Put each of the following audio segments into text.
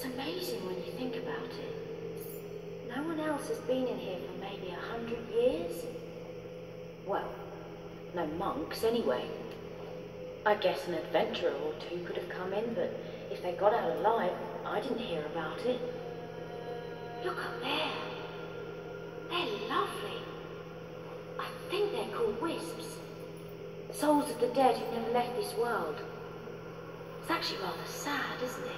amazing when you think about it. No one else has been in here for maybe 100 years. Well, no monks anyway. I guess an adventurer or two could have come in, but if they got out alive, I didn't hear about it. Look up there. They're lovely. I think they're called wisps. Souls of the dead who never left this world. It's actually rather sad, isn't it?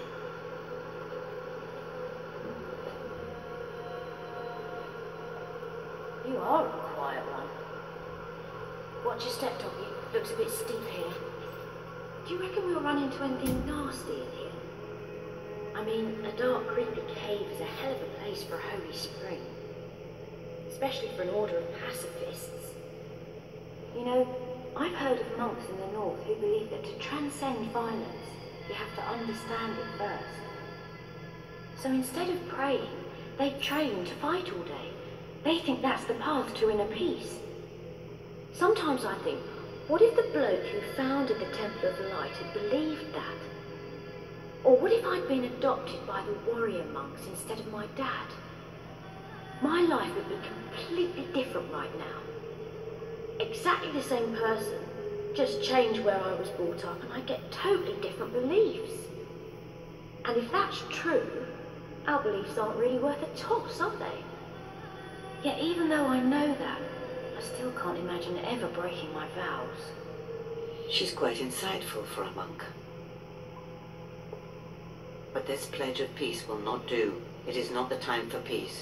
You are a quiet one. Watch your step, Toby. Looks a bit steep here. Do you reckon we'll run into anything nasty in here? I mean, a dark, creepy cave is a hell of a place for a holy spring. Especially for an order of pacifists. You know, I've heard of monks in the north who believe that to transcend violence, you have to understand it first. So instead of praying, they train to fight all day. They think that's the path to inner peace. Sometimes I think, what if the bloke who founded the Temple of Light had believed that? Or what if I'd been adopted by the warrior monks instead of my dad? My life would be completely different right now. Exactly the same person, just change where I was brought up and I get totally different beliefs. And if that's true, our beliefs aren't really worth a toss, are they? Yet even though I know that, I still can't imagine ever breaking my vows. She's quite insightful for a monk. But this pledge of peace will not do. It is not the time for peace.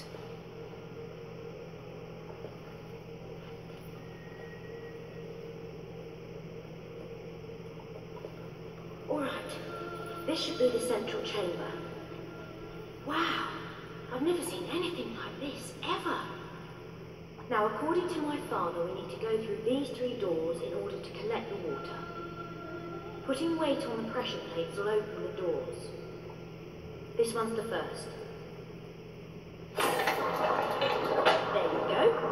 Alright, this should be the central chamber. Wow, I've never seen anything like this, ever. Now, according to my father, we need to go through these 3 doors in order to collect the water. Putting weight on the pressure plates will open the doors. This one's the first. There you go.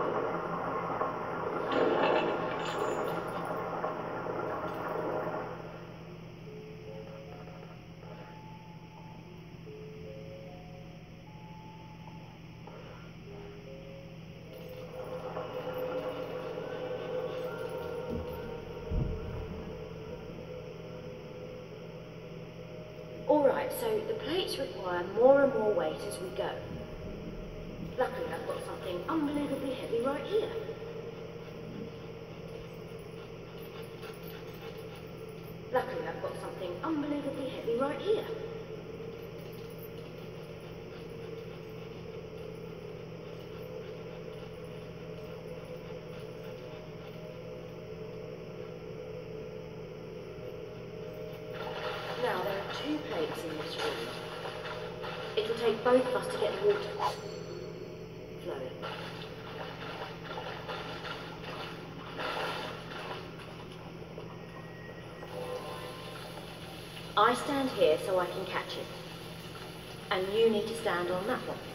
Alright, so the plates require more and more weight as we go. Luckily I've got something unbelievably heavy right here. Luckily I've got something unbelievably heavy right here. Now, there are 2 plates in this room. It'll take both of us to get the water flowing. I stand here so I can catch it. And you need to stand on that one.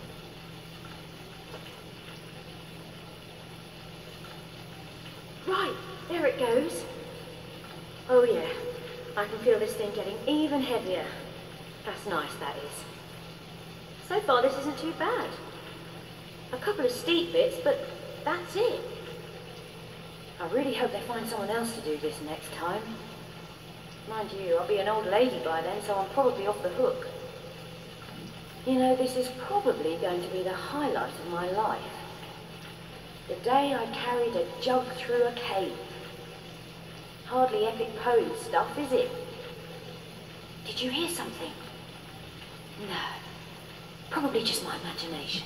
Right, there it goes. Oh yeah. I can feel this thing getting even heavier. That's nice, that is. So far, this isn't too bad. A couple of steep bits, but that's it. I really hope they find someone else to do this next time. Mind you, I'll be an old lady by then, so I'm probably off the hook. You know, this is probably going to be the highlight of my life. The day I carried a jug through a cave. Hardly epic poem stuff, is it? Did you hear something? No. Probably just my imagination.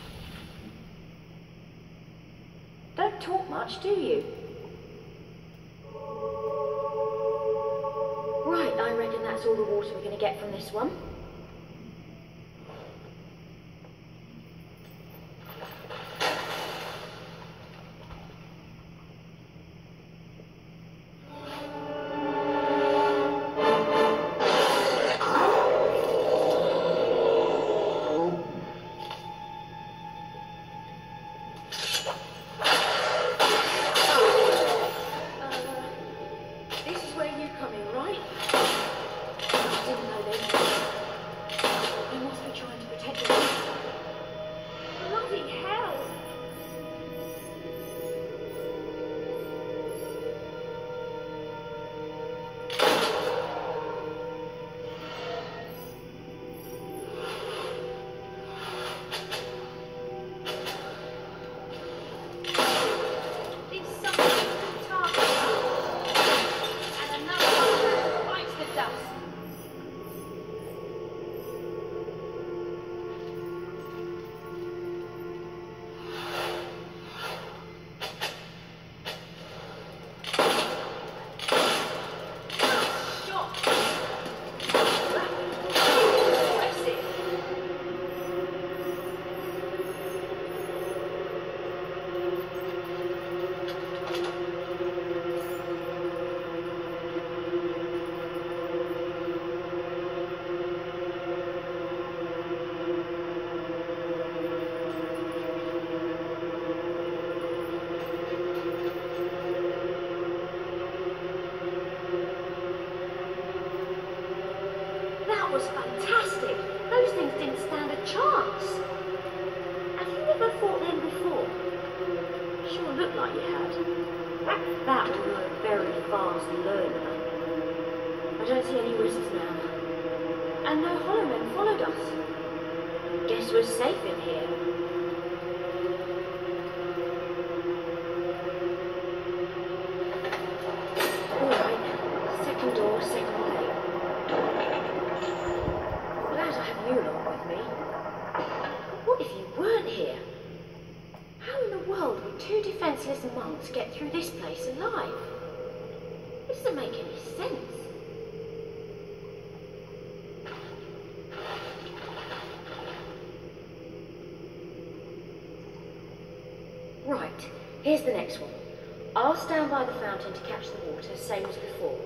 Don't talk much, do you? Right, I reckon that's all the water we're going to get from this one. That we were a very fast learner. I don't see any risks now. And no hollow men followed us. Guess we're safe in here. Alright, second door, second lane. Glad I have you along with me. What if you weren't here? How in the world would two defenseless monks get through this place alive? It doesn't make any sense. Right, here's the next one. I'll stand by the fountain to catch the water, same as before.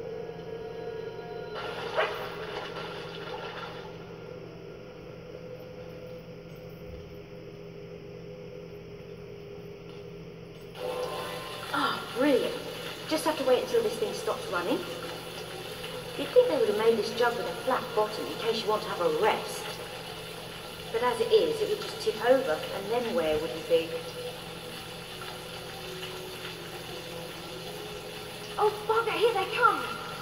Brilliant. Just have to wait until this thing stops running. You'd think they would have made this jug with a flat bottom in case you want to have a rest. But as it is, it would just tip over, and then where would you be? Oh, bugger, here they come!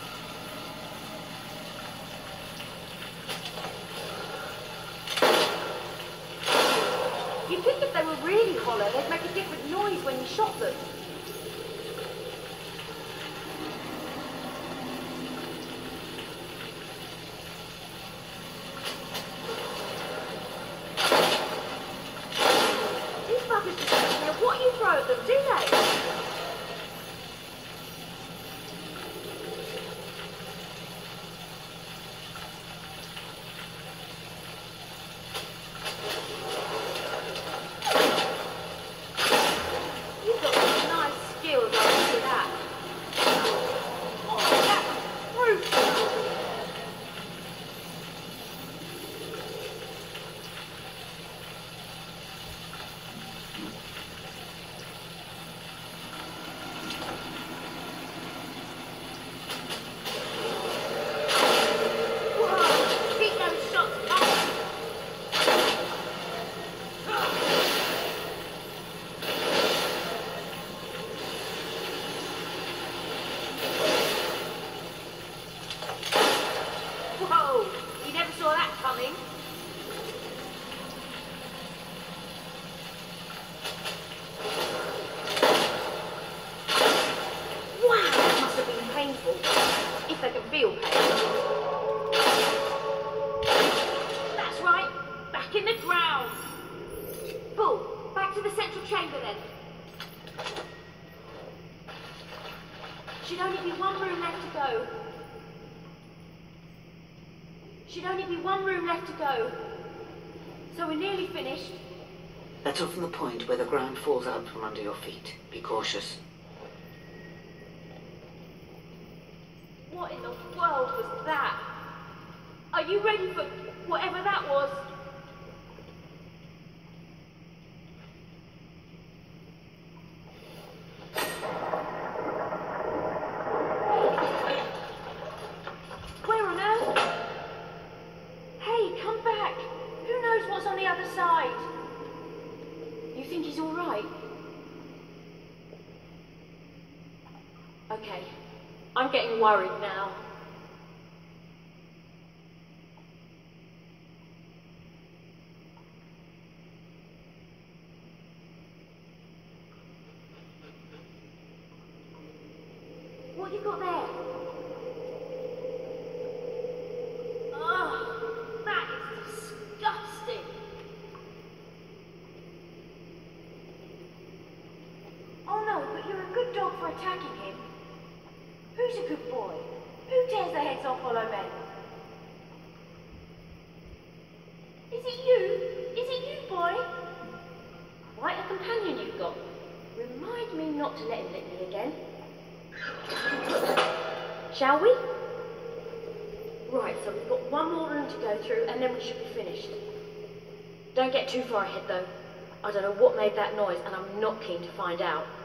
You'd think if they were really hollow, they'd make a different noise when you shot them. What you throw at them, do they? You've got some nice skills, I'll see that. Oh, that's brutal. Whoa! You never saw that coming. Wow, that must have been painful. If they can feel pain. That's right. Back in the ground. Bull, back to the central chamber then. Should only be one room left to go. Should only be one room left to go. So we're nearly finished. That's often the point where the ground falls out from under your feet. Be cautious. What in the world was that? Are you ready for whatever that was? Where on earth? Hey, come back! Who knows what's on the other side? You think he's all right? Okay, I'm getting worried now. What you got there? Oh, that is disgusting. Oh no, but you're a good dog for attacking him. Who's a good boy? Who tears the heads off hollow men? Is it you? Is it you, boy? Quite a companion you've got. Remind me not to let him lick me again. Shall we? Right, so we've got one more room to go through and then we should be finished. Don't get too far ahead though. I don't know what made that noise and I'm not keen to find out.